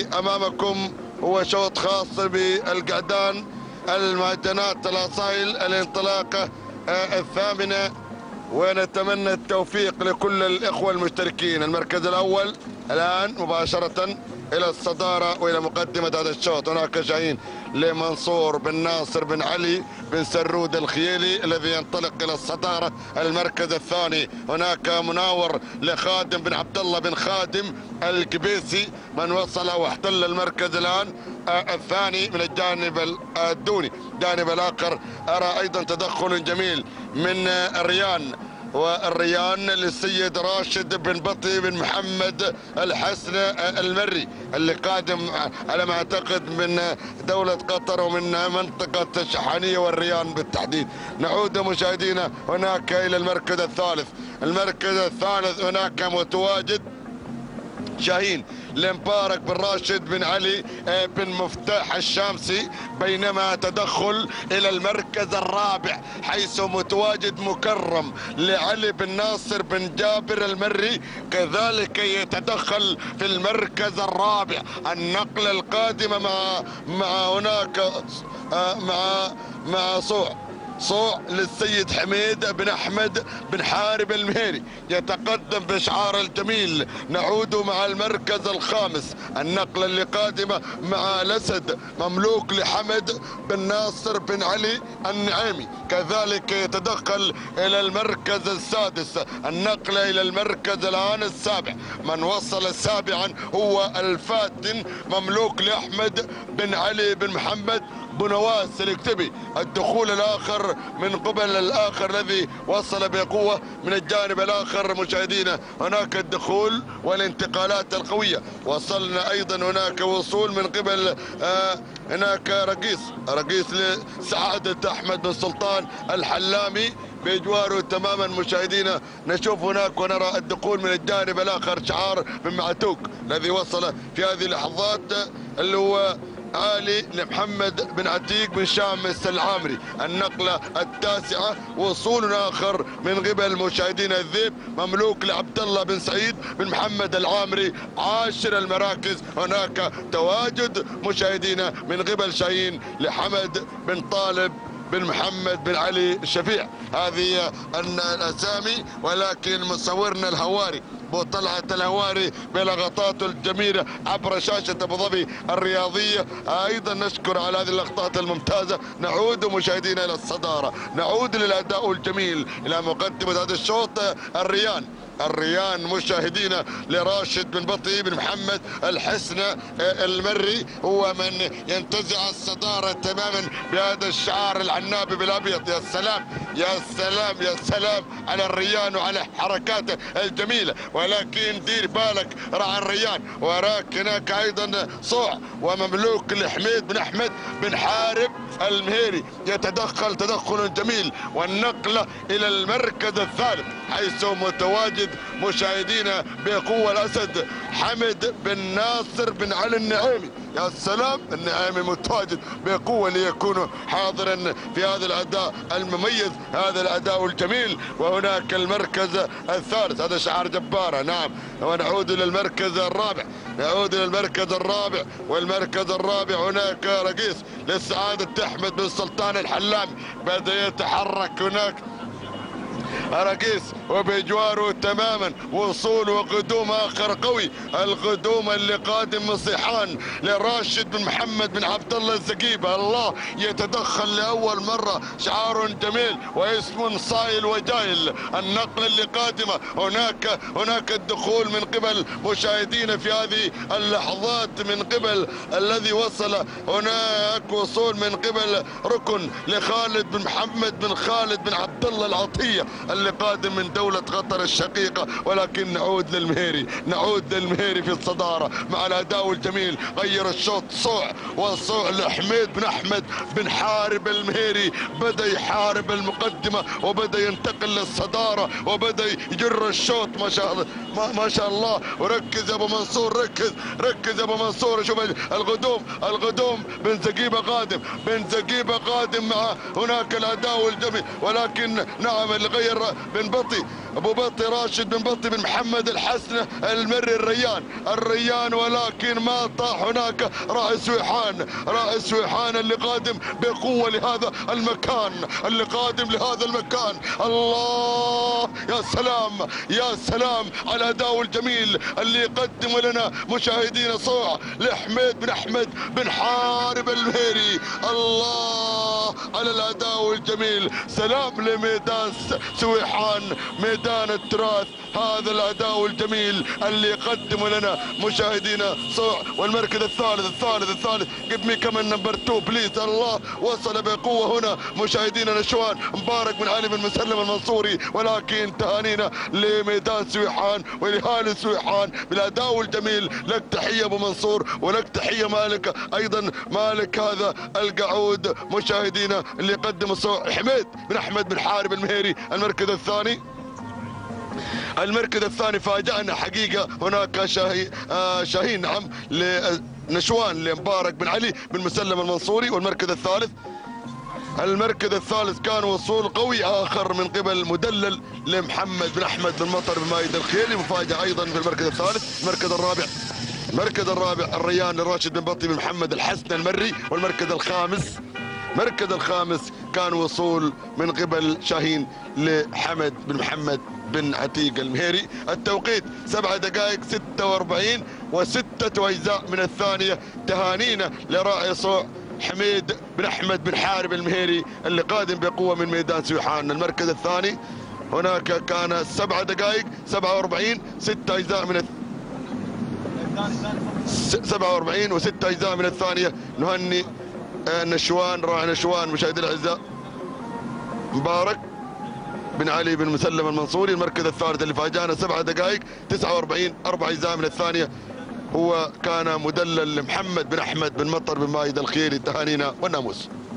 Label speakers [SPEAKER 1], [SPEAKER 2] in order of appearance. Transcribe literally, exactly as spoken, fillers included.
[SPEAKER 1] امامكم هو شوط خاص بالقعدان، المعجنات الاصايل، الانطلاقه الثامنه، ونتمنى التوفيق لكل الاخوه المشتركين. المركز الاول الان مباشره الى الصداره والى مقدمه هذا الشوط. هناك شاهين لمنصور بن ناصر بن علي بن سرود الخيلي الذي ينطلق الى الصداره. المركز الثاني هناك مناور لخادم بن عبد الله بن خادم القبيسي من وصل واحتل المركز الان الثاني من الجانب الدوني. الجانب الاخر ارى ايضا تدخل جميل من الريان، والريان للسيد راشد بن بطي بن محمد الحسن المري اللي قادم على ما اعتقد من دولة قطر ومن منطقة الشحانية والريان بالتحديد. نعود مشاهدينا هناك الى المركز الثالث. المركز الثالث هناك متواجد شاهين لمبارك بن راشد بن علي بن مفتاح الشامسي، بينما تدخل الى المركز الرابع حيث متواجد مكرم لعلي بن ناصر بن جابر المري، كذلك يتدخل في المركز الرابع. النقلة القادمة مع مع هناك مع مع صوع صوع للسيد حميد بن احمد بن حارب المهيري يتقدم بشعار الجميل. نعود مع المركز الخامس، النقله اللي قادمه مع الاسد مملوك لحمد بن ناصر بن علي النعيمي، كذلك يتدخل الى المركز السادس. النقله الى المركز الان السابع، من وصل سابعا هو الفاتن مملوك لاحمد بن علي بن محمد بنواس الاكتبي. الدخول الاخر من قبل الاخر الذي وصل بقوه من الجانب الاخر مشاهدينا، هناك الدخول والانتقالات القويه. وصلنا ايضا هناك وصول من قبل آه هناك رقيص رقيص لسعاده احمد بن سلطان الحلامي بجواره تماما مشاهدينا. نشوف هناك ونرى الدخول من الجانب الاخر شعار بن معتوق الذي وصل في هذه اللحظات اللي هو علي لمحمد بن عتيق بن شامس العامري. النقلة التاسعة وصول آخر من قبل مشاهدينا الذئب مملوك لعبد الله بن سعيد بن محمد العامري. عاشر المراكز هناك تواجد مشاهدينا من قبل شاهين لحمد بن طالب بن محمد بن علي الشفيع. هذه الاسامي، ولكن مصورنا الهواري ابو طلعه الهواري بلقطاته الجميله عبر شاشه ابو ظبي الرياضيه ايضا نشكر على هذه اللقطات الممتازه. نعود مشاهدينا الى الصداره، نعود للاداء الجميل الى مقدمه هذا الشوط. الريان الريان مشاهدينا لراشد بن بطي بن محمد الحسن المري هو من ينتزع الصداره تماما بهذا الشعار العنابي بالابيض. يا سلام يا سلام يا سلام على الريان وعلى حركاته الجميله، ولكن دير بالك راعي الريان. وراك هناك ايضا صوع ومملوك لحميد بن احمد بن حارب المهيري يتدخل تدخل جميل. والنقله الى المركز الثالث حيث متواجد مشاهدينا بقوه الاسد حمد بن ناصر بن علي النعيمي. يا سلام، النعيمي متواجد بقوه ليكون حاضرا في هذا الاداء المميز، هذا الاداء الجميل. وهناك المركز الثالث، هذا شعار جباره. نعم، ونعود الى المركز الرابع، نعود الى المركز الرابع. والمركز الرابع هناك رقيص للسعاده احمد بن سلطان الحلامي بدا يتحرك هناك رقيص وبجواره تماما وصول وقدوم اخر قوي. القدوم اللي قادم من صيحان لراشد بن محمد بن عبد الله الزقيبه. الله يتدخل لاول مره، شعار جميل واسم صايل وجايل. النقله اللي قادمه هناك هناك الدخول من قبل مشاهدينا في هذه اللحظات من قبل الذي وصل. هناك وصول من قبل ركن لخالد بن محمد بن خالد بن عبد الله العطيه اللي قادم من دولة قطر الشقيقة. ولكن نعود للمهيري، نعود للمهيري في الصدارة مع الأداء الجميل. غير الشوط صوع وصوع لحميد بن أحمد بن حارب المهيري، بدأ يحارب المقدمة وبدأ ينتقل للصدارة وبدأ يجر الشوط. ما شاء الله ما, ما شاء الله. وركز يا أبو منصور، ركز ركز يا أبو منصور. شوف القدوم القدوم بن زقيبة قادم، بن زقيبة قادم مع هناك الأداء الجميل. ولكن نعم اللي غير بن بطي ابو بطي راشد بن بطي بن محمد الحسنه المري الريان الريان، ولكن ما طاح هناك رائس ويحان، رائس ويحان اللي قادم بقوه لهذا المكان، اللي قادم لهذا المكان. الله يا سلام يا سلام على الاداء الجميل اللي يقدم لنا مشاهدينا صوع لحميد بن احمد بن حارب المهيري. الله على الاداء الجميل. سلام لميدان سويحان ميدان التراث، هذا الاداء الجميل اللي يقدم لنا مشاهدينا صوع. والمركز الثالث الثالث الثالث give me كمان نمبر تو بليز. الله وصل بقوه هنا مشاهدينا نشوان مبارك بن علي بن مسلم المنصوري، ولكن تهانينا لميدان سويحان ولهالي سويحان بالاداء الجميل. لك تحيه ابو منصور ولك تحيه مالك ايضا، مالك هذا القعود مشاهدينا اللي يقدم الصوع حميد بن احمد بن حارب المهيري. المركز الثاني المركز الثاني فاجأنا حقيقه، هناك شاهي آه شاهين نعم لنشوان لمبارك بن علي بن مسلم المنصوري. والمركز الثالث المركز الثالث كان وصول قوي اخر من قبل مدلل لمحمد بن احمد بن مطر بن مايد الخيلي، مفاجاه ايضا في المركز الثالث. المركز الرابع المركز الرابع الريان لراشد بن بطي بن محمد الحسن المري. والمركز الخامس المركز الخامس كان وصول من قبل شاهين لحمد بن محمد بن عتيق المهيري. التوقيت سبعة دقائق ستة وأربعين وستة أجزاء من الثانية. تهانينا لراعي صوع حميد بن احمد بن حارب المهيري اللي قادم بقوه من ميدان سويحان. المركز الثاني هناك كان سبعة دقائق سبعة وأربعين ستة اجزاء من سبعة وأربعين وستة اجزاء من الثانيه. نهني نشوان راعي نشوان مشاهدينا الاعزاء مبارك بن علي بن مسلم المنصوري. المركز الثالث اللي فاجانا سبعة دقائق تسعة وأربعين أربع اجزاء من الثانيه، هو كان مدلل لمحمد بن احمد بن مطر بن مايد الخيري. تهانينا والناموس.